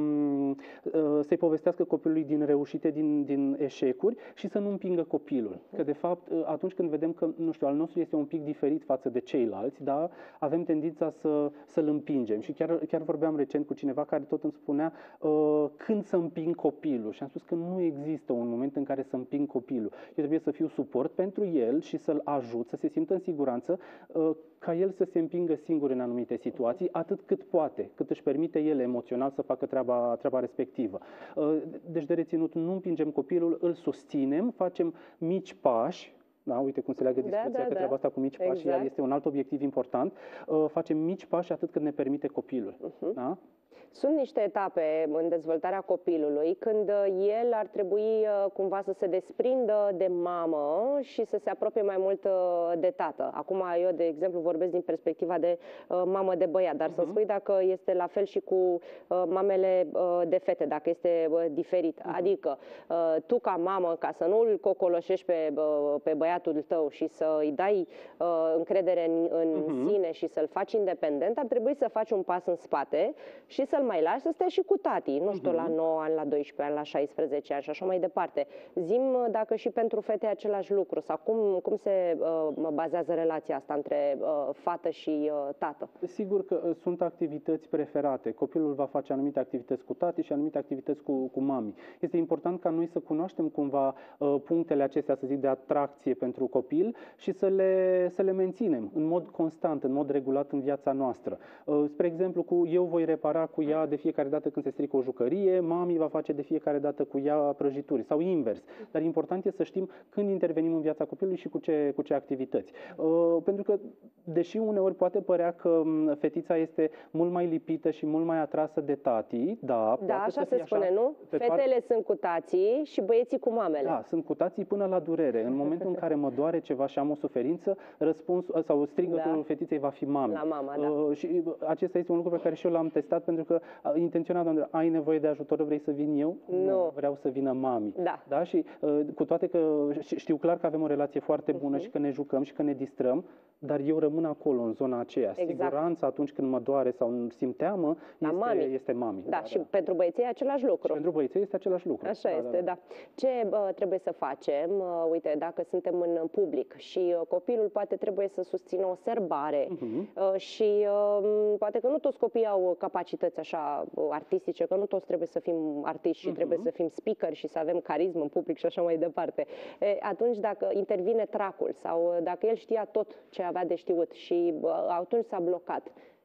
uh, să-i povestească copilului din reușite, din, din eșecuri și să nu împingă copilul. Că de fapt, uh, atunci când vedem că, nu știu, al nostru este un pic diferit față de ceilalți, da, avem tendința să, să-l împingem. Și chiar, chiar vorbeam recent cu cineva care tot îmi spunea uh, când să împing copilul. Și am spus că nu există un moment în care să împing copilul. Eu trebuie să fiu suport pentru el și să-l ajut, să se simtă în siguranță, ca el să se împingă singur în anumite situații, atât cât poate, cât își permite el emoțional să facă treaba, treaba respectivă. Deci de reținut, nu împingem copilul, îl susținem, facem mici pași. Da, uite cum se leagă discuția, da, da, că treaba asta cu mici exact. pași iar este un alt obiectiv important. Facem mici pași atât cât ne permite copilul. Uh-huh. Da? Sunt niște etape în dezvoltarea copilului când el ar trebui cumva să se desprindă de mamă și să se apropie mai mult de tată. Acum eu, de exemplu, vorbesc din perspectiva de mamă de băiat, dar uh-huh. să spui dacă este la fel și cu mamele de fete, dacă este diferit. Uh-huh. Adică tu ca mamă, ca să nu îl cocoloșești pe, pe băiatul tău și să îi dai încredere în, în uh-huh. sine și să-l faci independent, ar trebui să faci un pas în spate și să-l mai lași să stea și cu tati, nu știu, uh-huh. la nouă ani, la doisprezece ani, la șaisprezece ani și așa mai departe. Zi-mi dacă și pentru fete e același lucru sau cum, cum se uh, bazează relația asta între uh, fată și uh, tată? Sigur că uh, sunt activități preferate. Copilul va face anumite activități cu tati și anumite activități cu, cu mami. Este important ca noi să cunoaștem cumva uh, punctele acestea, să zic, de atracție pentru copil și să le, să le menținem în mod constant, în mod regulat în viața noastră. Uh, spre exemplu, cu eu voi repara cu ea de fiecare dată când se strică o jucărie, mami va face de fiecare dată cu ea prăjituri sau invers. Dar important e să știm când intervenim în viața copilului și cu ce, cu ce activități. Uh, pentru că, deși uneori poate părea că fetița este mult mai lipită și mult mai atrasă de tati, da, da așa se spune, așa, nu? Fetele par... sunt cu tații și băieții cu mamele. Da, sunt cu tații până la durere. În momentul în care mă doare ceva și am o suferință, răspuns sau strigătul da. fetiței va fi mami. La mama, da. Uh, și acesta este un lucru pe care și eu l-am testat pentru că intenționat, doamne, ai nevoie de ajutor, vrei să vin eu? Nu. nu vreau să vină mami. Da. Da? Și uh, cu toate că știu clar că avem o relație foarte bună uh-huh. și că ne jucăm și că ne distrăm, dar eu rămân acolo, în zona aceea. Exact. Siguranța atunci când mă doare sau simt teamă, este mami. Este mami. Da, da, și da. pentru băieții e același lucru. Și pentru băieții este același lucru. Așa da, este, da. da. Ce uh, trebuie să facem? Uh, uite, dacă suntem în public și uh, copilul poate trebuie să susțină o serbare uh-huh. uh, și uh, poate că nu toți copiii au capacități așa uh, artistice, că nu toți trebuie să fim artiști și uh-huh. trebuie să fim speaker și să avem carismă în public și așa mai departe. E, atunci dacă intervine tracul sau dacă el știa tot ce avea de știut și uh, atunci s-a blocat,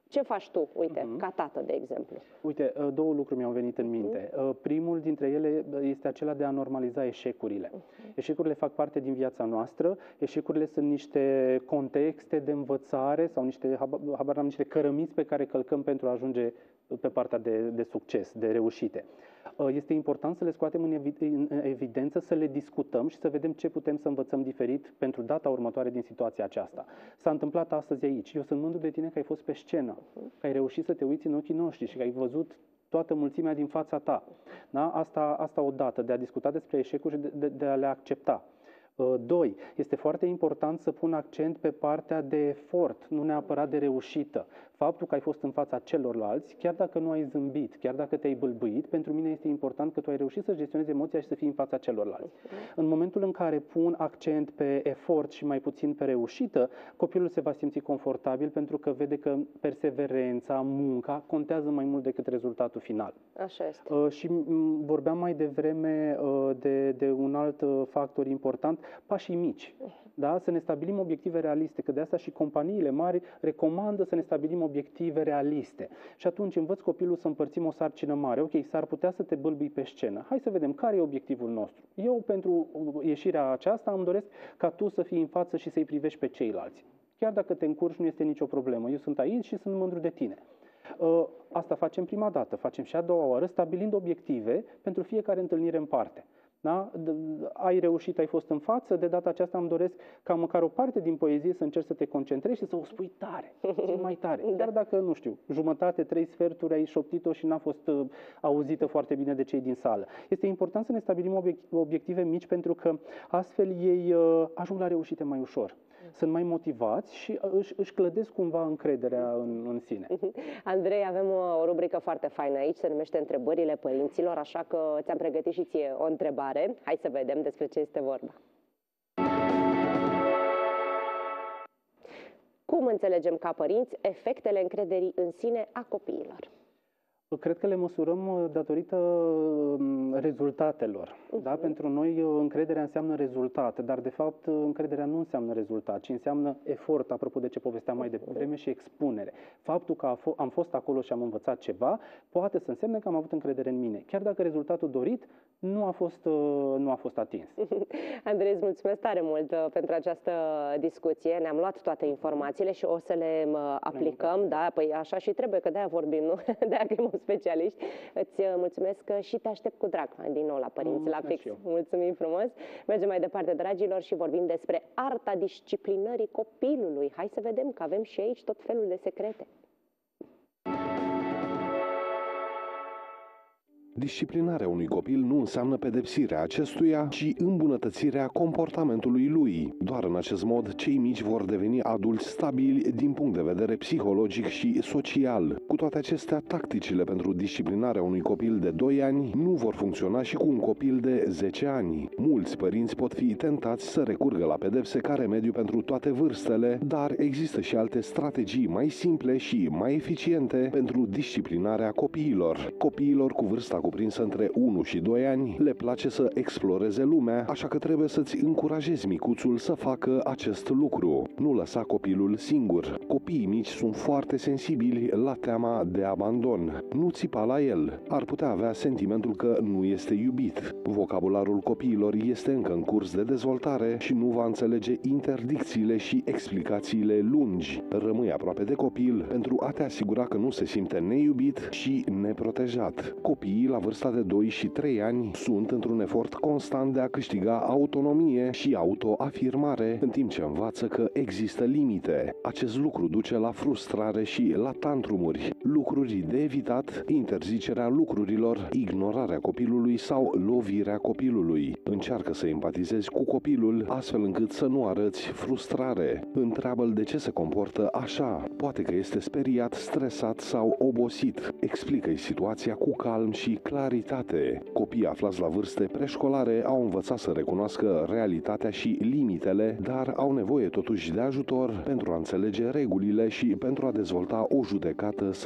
Ce faci tu, uite, Mhm. ca tată, de exemplu? Uite, uh, două lucruri mi-au venit în minte. Uh, Primul dintre ele uh, este acela de a normaliza eșecurile. Eșecurile fac parte din viața noastră, eșecurile sunt niște contexte de învățare sau niște, hab- habar n-am, niște cărămiți pe care călcăm pentru a ajunge pe partea de, de succes, de reușite. Uh, Este important să le scoatem în evi- în evidență, să le discutăm și să vedem ce putem să învățăm diferit pentru data următoare din situația aceasta. S-a întâmplat astăzi aici. Eu sunt mândru de tine că ai fost pe scenă, că ai reușit să te uiți în ochii noștri și că ai văzut toată mulțimea din fața ta. Da? Asta, asta odată, de a discuta despre eșecuri și de, de, de a le accepta. Uh, Doi, este foarte important să pun accent pe partea de efort, nu neapărat de reușită. Faptul că ai fost în fața celorlalți, chiar dacă nu ai zâmbit, chiar dacă te-ai bâlbâit, pentru mine este important că tu ai reușit să gestionezi emoția și să fii în fața celorlalți. În momentul în care pun accent pe efort și mai puțin pe reușită, copilul se va simți confortabil pentru că vede că perseverența, munca contează mai mult decât rezultatul final. Așa este. Uh, și m, vorbeam mai devreme uh, de, de un alt uh, factor important, pașii mici. Da? Să ne stabilim obiective realiste, că de asta și companiile mari recomandă să ne stabilim obiective realiste. Și atunci învăț copilul să împărțim o sarcină mare. Ok, s-ar putea să te bâlbâi pe scenă. Hai să vedem care e obiectivul nostru. Eu, pentru ieșirea aceasta, îmi doresc ca tu să fii în față și să-i privești pe ceilalți. Chiar dacă te încurci, nu este nicio problemă. Eu sunt aici și sunt mândru de tine. Asta facem prima dată, facem și a doua oară, stabilind obiective pentru fiecare întâlnire în parte. Da? Ai reușit, ai fost în față, de data aceasta îmi doresc ca măcar o parte din poezie să încerci să te concentrezi și să o spui tare, mai tare. Chiar dacă, nu știu, jumătate, trei sferturi ai șoptit-o și n-a fost uh, auzită foarte bine de cei din sală. Este important să ne stabilim obiective mici pentru că astfel ei uh, ajung la reușite mai ușor. Sunt mai motivați și își, își clădesc cumva încrederea în, în sine. Andrei, avem o, o rubrică foarte faină aici, se numește Întrebările părinților, așa că ți-am pregătit și ție o întrebare. Hai să vedem despre ce este vorba. Cum înțelegem ca părinți efectele încrederii în sine a copiilor? Cred că le măsurăm datorită rezultatelor. Uh-huh. Da? Pentru noi încrederea înseamnă rezultat, dar de fapt încrederea nu înseamnă rezultat, ci înseamnă efort, apropo de ce povesteam mai devreme, și expunere. Faptul că am fost acolo și am învățat ceva, poate să însemne că am avut încredere în mine, chiar dacă rezultatul dorit nu a fost, nu a fost atins. Andrei, îți mulțumesc tare mult pentru această discuție. Ne-am luat toate informațiile și o să le aplicăm. Da, păi așa și trebuie, că de-aia vorbim, nu? De-aia că specialiști. Îți mulțumesc și te aștept cu drag din nou la Părinți la Fix. Mulțumim frumos. Mergem mai departe, dragilor, și vorbim despre arta disciplinării copilului. Hai să vedem că avem și aici tot felul de secrete. Disciplinarea unui copil nu înseamnă pedepsirea acestuia, ci îmbunătățirea comportamentului lui. Doar în acest mod, cei mici vor deveni adulți stabili din punct de vedere psihologic și social. Cu toate acestea, tacticile pentru disciplinarea unui copil de doi ani nu vor funcționa și cu un copil de zece ani. Mulți părinți pot fi tentați să recurgă la pedepse ca remediu pentru toate vârstele, dar există și alte strategii mai simple și mai eficiente pentru disciplinarea copiilor. Copiilor cu vârsta cuprinsă între unu și doi ani, le place să exploreze lumea, așa că trebuie să-ți încurajezi micuțul să facă acest lucru. Nu lăsa copilul singur. Copiii mici sunt foarte sensibili la teama de abandon. Nu țipa la el. Ar putea avea sentimentul că nu este iubit. Vocabularul copiilor este încă în curs de dezvoltare și nu va înțelege interdicțiile și explicațiile lungi. Rămâi aproape de copil pentru a te asigura că nu se simte neiubit și neprotejat. Copiii la vârsta de doi și trei ani sunt într-un efort constant de a câștiga autonomie și autoafirmare, în timp ce învață că există limite. Acest lucru duce la frustrare și la tantrumuri, lucruri de evitat, interzicerea lucrurilor, ignorarea copilului sau lovirea copilului. Încearcă să empatizezi cu copilul astfel încât să nu arăți frustrare. Întreabă-l de ce se comportă așa. Poate că este speriat, stresat sau obosit. Explică-i situația cu calm și claritate. Copiii aflați la vârste preșcolare au învățat să recunoască realitatea și limitele, dar au nevoie totuși de ajutor pentru a înțelege regulile și pentru a dezvolta o judecată sănătoasă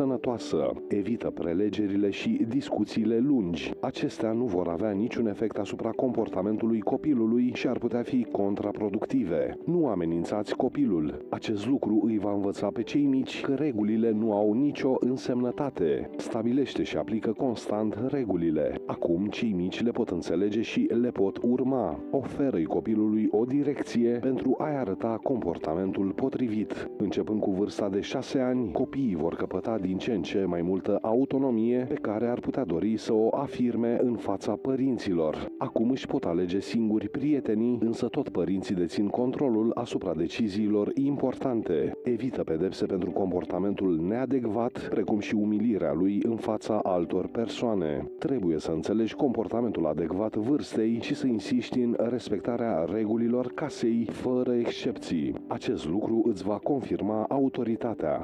sănătoasă. Evită prelegerile și discuțiile lungi. Acestea nu vor avea niciun efect asupra comportamentului copilului și ar putea fi contraproductive. Nu amenințați copilul. Acest lucru îi va învăța pe cei mici că regulile nu au nicio însemnătate. Stabilește și aplică constant regulile. Acum cei mici le pot înțelege și le pot urma. Oferă-i copilului o direcție pentru a-i arăta comportamentul potrivit. Începând cu vârsta de șase ani, copiii vor căpăta din ce în ce mai multă autonomie pe care ar putea dori să o afirme în fața părinților. Acum își pot alege singuri prietenii, însă tot părinții dețin controlul asupra deciziilor importante. Evită pedepse pentru comportamentul neadecvat, precum și umilirea lui în fața altor persoane. Trebuie să înțelegi comportamentul adecvat vârstei și să insiști în respectarea regulilor casei, fără excepții. Acest lucru îți va confirma autoritatea.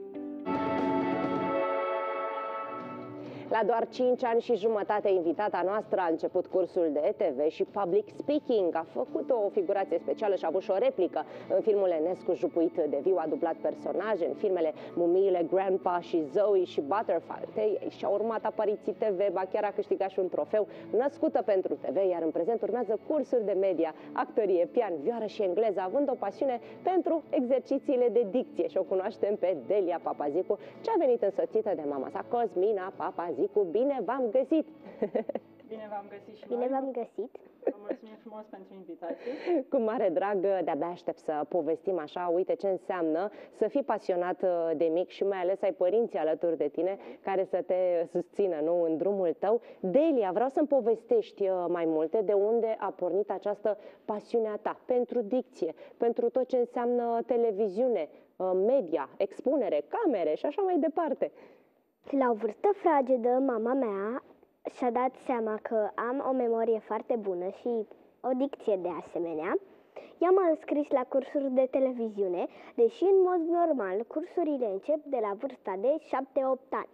La doar cinci ani și jumătate, invitata noastră a început cursul de T V și public speaking. A făcut o figurație specială și a avut și o replică în filmul Enescu Jupuit de viu, a dublat personaje în filmele Mumiile, Grandpa și Zoe și Butterfly. Și a urmat apariții T V, ba chiar a câștigat și un trofeu Născută pentru T V, iar în prezent urmează cursuri de media, actorie, pian, vioară și engleză, având o pasiune pentru exercițiile de dicție. Și o cunoaștem pe Delia Papazicu, ce a venit însoțită de mama sa, Cosmina Papazicu. Bine v-am găsit! Bine v-am găsit și Bine noi. v-am găsit! Vă mulțumim frumos pentru invitație. Cu mare drag, de-abia aștept să povestim așa, uite ce înseamnă să fii pasionat de mic și mai ales ai părinții alături de tine care să te susțină, nu, în drumul tău. Delia, vreau să-mi povestești mai multe de unde a pornit această pasiune a ta pentru dicție, pentru tot ce înseamnă televiziune, media, expunere, camere și așa mai departe. La o vârstă fragedă, mama mea și-a dat seama că am o memorie foarte bună și o dicție de asemenea. Ea m-a înscris la cursuri de televiziune, deși în mod normal cursurile încep de la vârsta de șapte opt ani.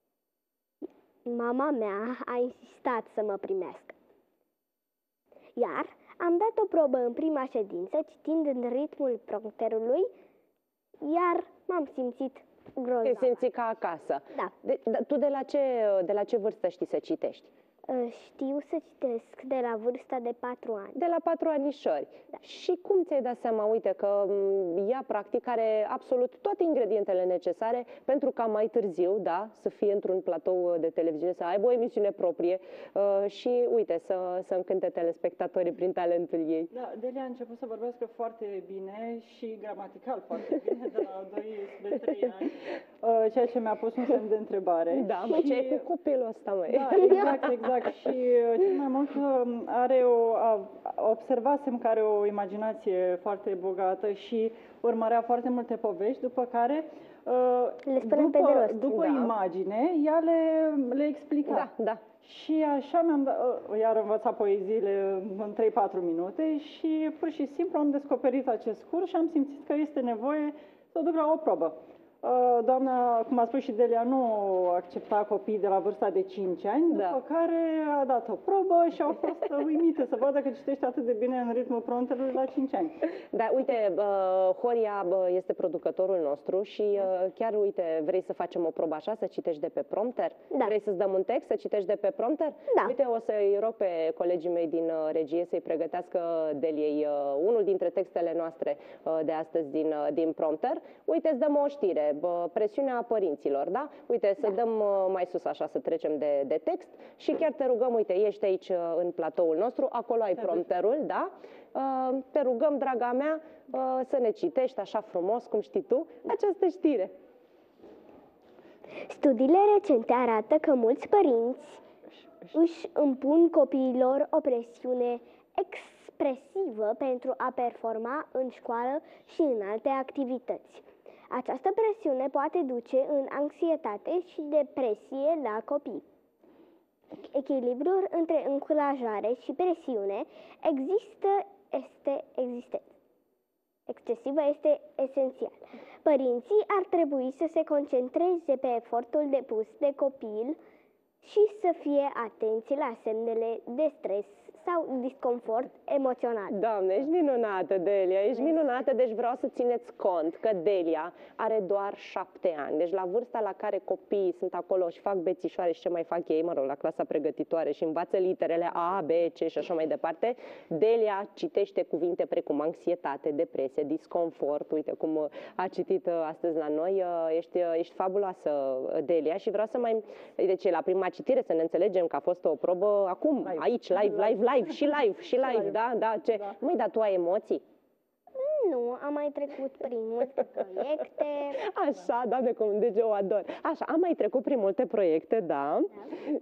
Mama mea a insistat să mă primească. Iar am dat o probă în prima ședință, citind în ritmul prompterului, iar m-am simțit grozav. Te simți ca acasă. Da. De, da, tu de la, ce, de la ce vârstă știi să citești? Știu să citesc de la vârsta de patru ani. De la patru anișori. Da. Și cum ți-ai dat seama, uite, că ea practic are absolut toate ingredientele necesare pentru ca mai târziu, da, să fie într-un platou de televiziune, să aibă o emisiune proprie uh, și, uite, să, să încânte telespectatorii prin talentul ei. Da, Delia a început să vorbească foarte bine și gramatical foarte bine, de la doi spre trei ani, uh, ceea ce mi-a pus un semn de întrebare. Da, mă, și... ce e cu copilul ăsta, măi? Da, exact, exact. Și cel mai mult are o, a, observasem că are o imaginație foarte bogată și urmărea foarte multe povești, după care le spunem după, pe de rost. după Da. imagine, ea le, le explica. Da, da. Și așa mi-am dat, iar învățat poeziile în trei patru minute și pur și simplu am descoperit acest curs și am simțit că este nevoie să o duc la o probă. Doamna, cum a spus și Delia, nu accepta copii de la vârsta de cinci ani, Da. după care a dat o probă și au fost uimite să vadă că citește atât de bine în ritmul prompterului la cinci ani. Da, uite, Horia este producătorul nostru și chiar, uite, vrei să facem o probă așa, să citești de pe prompter? Da. Vrei să-ți dăm un text, să citești de pe prompter? Da. Uite, o să-i rog pe colegii mei din regie să-i pregătească Deliei unul dintre textele noastre de astăzi din, din prompter. Uite, îți dăm o știre. Presiunea părinților, da? Uite, să dăm mai sus așa, să trecem de, de text și chiar te rugăm, uite, ești aici în platoul nostru, acolo ai prompterul, da? Te rugăm, draga mea, să ne citești așa frumos, cum știi tu, această știre. Studiile recente arată că mulți părinți își impun copiilor o presiune expresivă pentru a performa în școală și în alte activități. Această presiune poate duce în anxietate și depresie la copii. Echilibrul între încurajare și presiune există, este existent. Excesivă este esențial. Părinții ar trebui să se concentreze pe efortul depus de copil și să fie atenți la semnele de stres sau disconfort emoțional. Doamne, ești minunată, Delia, ești minunată, deci vreau să țineți cont că Delia are doar șapte ani. Deci la vârsta la care copiii sunt acolo și fac bețișoare și ce mai fac ei, mă rog, la clasa pregătitoare și învață literele A, B, C și așa mai departe, Delia citește cuvinte precum anxietate, depresie, disconfort, uite cum a citit astăzi la noi, ești, ești fabuloasă, Delia, și vreau să mai, deci la prima citire să ne înțelegem că a fost o probă acum, live. aici, live, live, live, și live, și live, live. da, da, ce? Da. Măi, dar tu ai emoții? Nu, am mai trecut prin multe proiecte. Așa, da, de cum, deci eu ador. Așa, am mai trecut prin multe proiecte, da. da.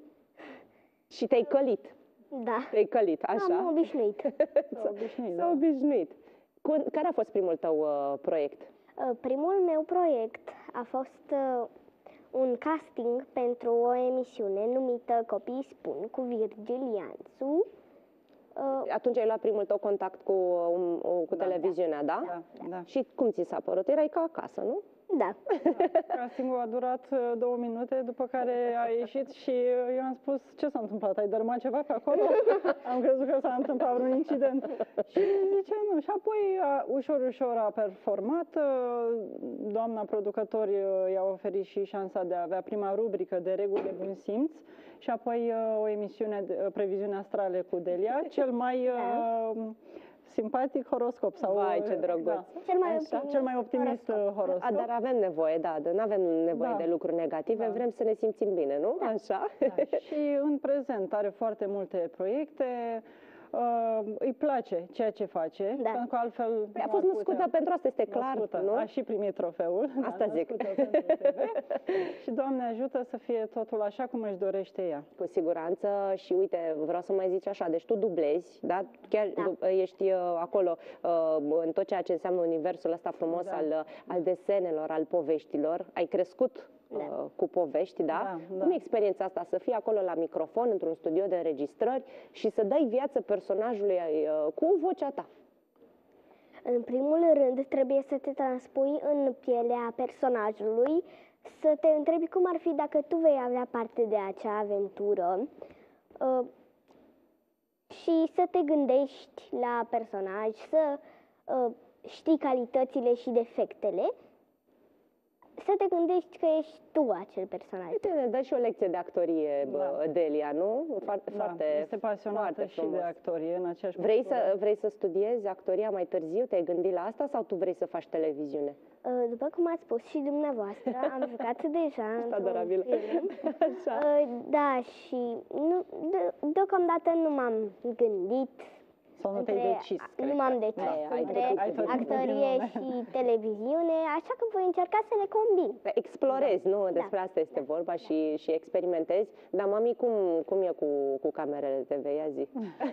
Și te-ai călit. Da. Te-ai călit, așa. Am obișnuit. S-a obișnuit, S-a da. obișnuit. Care a fost primul tău uh, proiect? Uh, primul meu proiect a fost uh, un casting pentru o emisiune numită Copiii spun cu Virgil Ianțu. Uh, Atunci ai luat primul tău contact cu, um, cu da, televiziunea, da? Da, da. Și cum ți s-a părut? Erai ca acasă, nu? Da. Castingul a durat uh, două minute, după care a ieșit și uh, eu am spus, ce s-a întâmplat? Ai dărâmat ceva pe acolo? Am crezut că s-a întâmplat un incident. Și zice, nu. Și apoi, a, ușor, ușor a performat. Uh, doamna producători uh, i-a oferit și șansa de a avea prima rubrică de reguli de bun simț și apoi uh, o emisiune de uh, previziune astrale cu Delia, cel mai uh, simpatic horoscop. Sau, Vai, ce drăguț. Da. Cel mai Așa, optimist, cel mai optimist horoscop. horoscop. A, dar avem nevoie, da, nu avem nevoie Da. de lucruri negative, Da. vrem să ne simțim bine, nu? Așa? Da. Și în prezent are foarte multe proiecte, uh, îi place ceea ce face, Da. pentru că altfel... Păi a nu fost ar născută putea. pentru asta, este clar, Născută. nu? A și primit trofeul. Asta da, zic. născută pentru T V. Și Doamne ajută să fie totul așa cum își dorește ea. Cu siguranță. Și uite, vreau să mai zici așa, deci tu dublezi, da? Chiar Da. ești uh, acolo uh, în tot ceea ce înseamnă universul ăsta frumos Da. al, al desenelor, al poveștilor. Ai crescut Da. uh, cu povești, da? Da, da. Cum e experiența asta, să fii acolo la microfon, într-un studio de înregistrări și să dai viață personajului uh, cu vocea ta? În primul rând, trebuie să te transpui în pielea personajului, să te întrebi cum ar fi dacă tu vei avea parte de acea aventură uh, și să te gândești la personaj, să uh, știi calitățile și defectele, să te gândești că ești tu acel personaj. Uite, ne dă și o lecție de actorie, Da. bă, Delia, nu? Foarte, Da, foarte, este pasionată foarte și frumos. de actorie în aceeași Vrei măsură. să, vrei să studiezi actoria mai târziu? Te-ai gândit la asta sau tu vrei să faci televiziune? Uh, După cum ați spus și dumneavoastră, am jucat deja într-un adorabilă. film. Așa. Uh, Da, și nu, de, deocamdată nu m-am gândit. Sau nu te-ai între- decis, a- cred Nu că. m-am decis Da, ai între tot- ai tot timpul din actorie lume. și televiziune, așa că voi încerca să le combin. Explorezi, nu? Despre asta este vorba și, și experimentezi. Dar, mami, cum, cum e cu, cu camerele T V? Ia zi.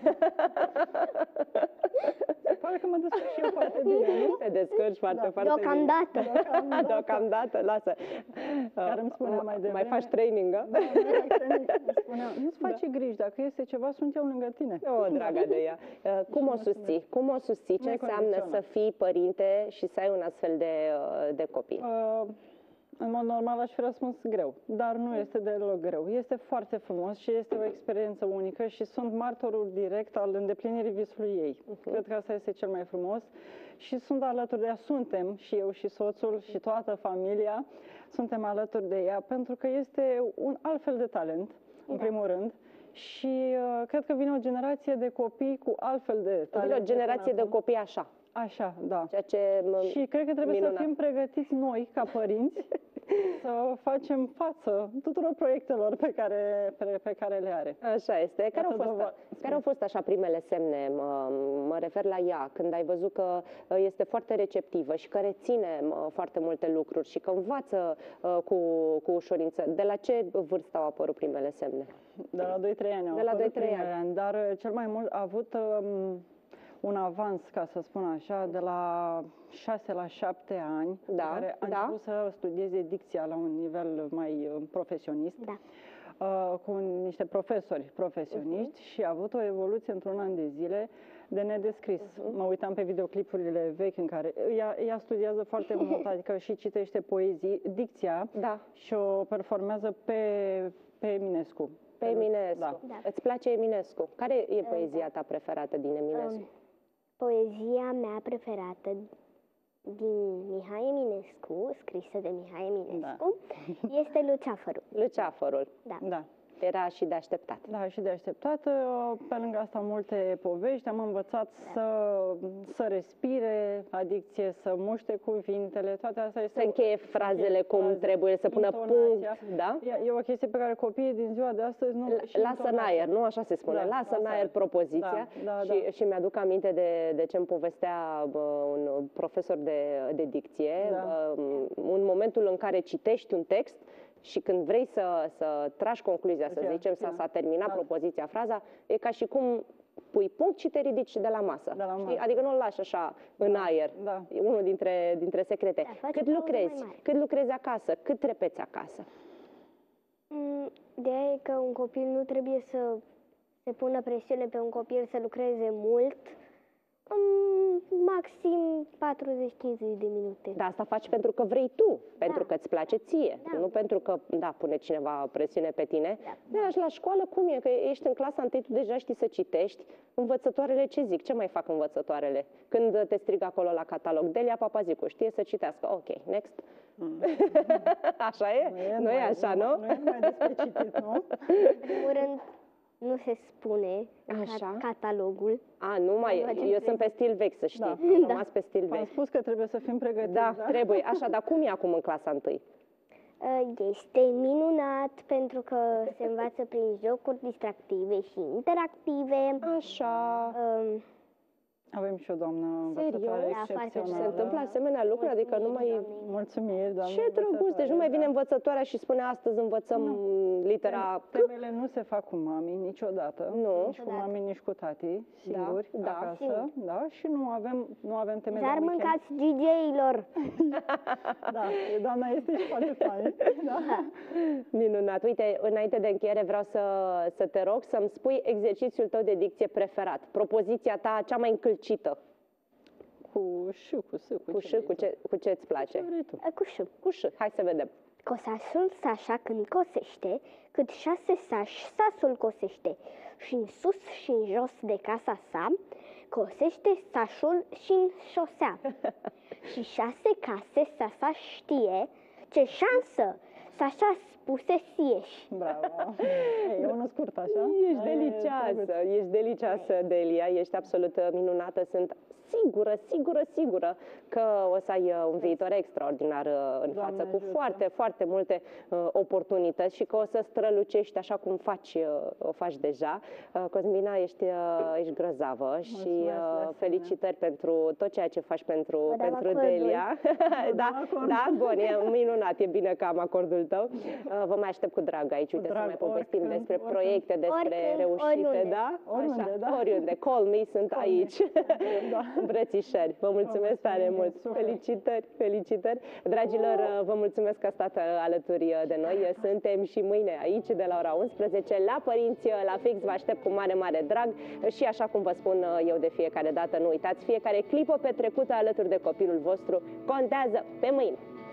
Pare că mă descurc și eu foarte bine, nu? Te descurci foarte, Da. foarte Deocamdată. bine. Deocamdată, lasă. Care îmi spunea mai devreme. Mai faci training, a? Da, îmi spunea, nu-ți face griji, dacă este ceva, sunt eu lângă tine. O, draga de ea. Uh, Cum o susții? Cum o susții? Ce înseamnă să Necondiționat. fii părinte și să ai un astfel de, uh, de copil? Uh, în mod normal aș fi răspuns greu, dar nu este deloc greu. Este foarte frumos și este o experiență unică și sunt martorul direct al îndeplinirii visului ei. Cred că asta este cel mai frumos și sunt alături de ea, suntem și eu și soțul și toată familia, suntem alături de ea pentru că este un alt fel de talent, în primul rând. Și uh, cred că vine o generație de copii cu altfel de talent. Vine o generație de copii așa. Așa, da. Ceea ce mă- Și cred că trebuie minunat. să fim pregătiți noi, ca părinți, să facem față tuturor proiectelor pe care, pe, pe care le are. Așa este. Care au, Iată, fost, dovă- care au fost așa primele semne, mă, mă refer la ea, când ai văzut că uh, este foarte receptivă și că reține mă, foarte multe lucruri și că învață uh, cu, cu ușurință? De la ce vârstă au apărut primele semne? De la doi trei ani au De la apărut doi trei primele ani, dar uh, cel mai mult a avut um, un avans, ca să spun așa, de la șase la șapte ani, Da, care a da. început să studieze dicția la un nivel mai uh, profesionist. Da. uh, cu niște profesori profesioniști uh-huh. și a avut o evoluție într-un an de zile de nedescris. Uh-huh. Mă uitam pe videoclipurile vechi în care ea, ea studiază foarte mult, adică și citește poezii, dicția Da. și o performează pe, pe Eminescu. Pe Eminescu. Da. Da. Îți place Eminescu? Care e poezia ta preferată din Eminescu? Um, Poezia mea preferată din Mihai Eminescu, scrisă de Mihai Eminescu, da. este Luceafărul. Luceafărul. Da. Da. Era și de așteptat. Da, și de așteptat. Pe lângă asta multe povești. Am învățat da. să, să respire, adicție, să muște cuvintele, toate astea. Este Să încheie frazele cum fraze, trebuie, să pună intonația. punct. Da? E, e o chestie pe care copiii din ziua de astăzi nu... și Lasă în intonația. aer, nu așa se spune, Da, lasă lasă în aer aer. propoziția. Da, da, și, da. și mi-aduc aminte de, de ce îmi povestea bă, un profesor de, de dicție, Da. bă, un momentul în care citești un text și când vrei să, să tragi concluzia, să Aceea, zicem, să da. s-a terminat Da. propoziția, fraza, e ca și cum pui punct și te ridici de la masă. De la Știi? masă. Adică nu-l lași așa în Da, aer. da. E unul dintre, dintre secrete. Da, faci o Cât pauză lucrezi? mai mare. Cât lucrezi acasă? Cât repeți acasă? Mm, De-aia e că un copil nu trebuie să se pună presiune pe un copil să lucreze mult, mm, maxim patruzeci cincizeci de minute. Dar asta faci pentru că vrei tu, pentru Da. că îți place ție, Da. nu pentru că, da, pune cineva presiune pe tine. Da. Da. La școală cum e? Că ești în clasa întâi, tu deja știi să citești. Învățătoarele ce zic? Ce mai fac învățătoarele? Când te strig acolo la catalog, Delia Papazicu știe să citească. Ok, next. Mm. Așa e? Nu e, nu e așa, nu? Nu e mai despre citit, nu? În primul rând, nu se spune Așa. ca catalogul. A, nu mai, Nu facem eu sunt pe stil vechi, să știi. Da. Am Da. rămas pe stil Am vechi. spus că trebuie să fim pregătiți. Da, trebuie. Așa, dar cum e acum în clasa întâi? Este minunat pentru că se învață prin jocuri distractive și interactive. Așa. Um, Avem și o doamnă învățătoare Serios? Da, foarte excepțională. Se întâmplă asemenea lucruri, adică nu mai... Mulțumiri, Mulțumiri, doamnă Ce drăguț, deci nu mai vine învățătoare, învățătoarea și spune astăzi învățăm litera da. C. Temele nu se fac cu mami niciodată. Nu. Nici cu mami, nici cu tati, singuri, da, acasă. singur. Da, și nu avem, nu avem temele Dar de weekend. mâncați G J-ilor. Da, doamna este și foarte fain. Da. Minunat. Uite, înainte de încheiere vreau să, să te rog să-mi spui exercițiul tău de dicție preferat. Propoziția ta cea mai încălcită. Cu ș, cu s, cu, Cu ce ș, vrei cu tu. ce, cu ce îți place? Ce vrei tu? Cu ș. Cu ș. Hai să vedem. Cosașul Sașa când cosește, cât șase sași sasul cosește. Și în sus și în jos de casa sa, cosește sașul și în șosea. Și șase case Sasa știe, ce șansă Sașa spuse sieși. Bravo. E unul scurt, așa? Ești E, delicioasă, drăguț. ești delicioasă, Delia, ești absolut uh, minunată. Sunt sigură, sigură, sigură că o să ai uh, un viitor extraordinar uh, în Doamne față, cu ajută. foarte, foarte multe uh, oportunități și că o să strălucești așa cum faci, uh, o faci deja. Uh, Cosmina, ești, uh, ești grozavă și Mulțumesc, de uh, asemenea. felicitări pentru tot ceea ce faci pentru, Vă dau pentru acordul. Delia. da, acordul. da, bun, e minunat, e bine că am acordul tău. Uh, Vă mai aștept cu drag aici, uite, să drag, mai povestim oricând, despre oricând. proiecte, despre Oricând, reușite, oriunde. da? Oriunde, Așa, da. oriunde. Call me, sunt Call me. aici. Da. Îmbrățișări. Vă mulțumesc Vă tare mulțumim mult. din suflet. Felicitări, felicitări. Dragilor, vă mulțumesc că ați stat alături de noi. Suntem și mâine aici de la ora unsprezece la Părinți la Fix. Vă aștept cu mare, mare drag și așa cum vă spun eu de fiecare dată, nu uitați, fiecare clipă petrecută alături de copilul vostru contează. Pe mâine!